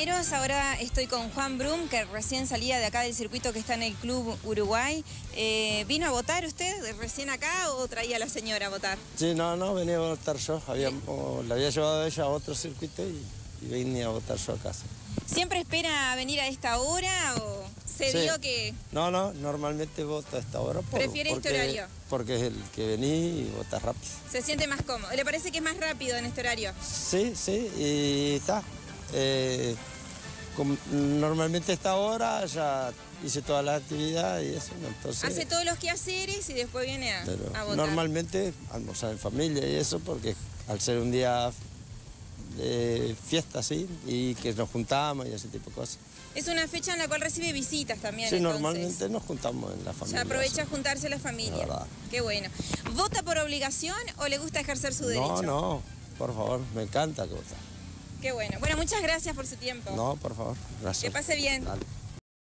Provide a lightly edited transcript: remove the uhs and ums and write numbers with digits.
compañeros, ahora estoy con Juan Brum, que recién salía de acá del circuito que está en el Club Uruguay. ¿Vino a votar usted recién acá o traía a la señora a votar? Sí, no, venía a votar yo. La había llevado a ella a otro circuito y venía a votar yo a casa. ¿Siempre espera venir a esta hora o se dio que...? No, normalmente voto a esta hora. ¿Prefiere este horario? Porque es el que vení y vota rápido. ¿Se siente más cómodo? ¿Le parece que es más rápido en este horario? Sí, y está. Normalmente a esta hora ya hice toda la actividad y eso, entonces... Hace todos los quehaceres y después viene a votar. Normalmente almorzar en familia y eso, porque al ser un día de fiesta, sí, y que nos juntamos y ese tipo de cosas. Es una fecha en la cual recibe visitas también, sí, entonces. Normalmente nos juntamos en la familia. Ya aprovecha a juntarse la familia. La verdad. Qué bueno. ¿Vota por obligación o le gusta ejercer su derecho? No, por favor, me encanta que votar. Qué bueno. Bueno, muchas gracias por su tiempo. No, por favor, gracias. Que pase bien. Dale.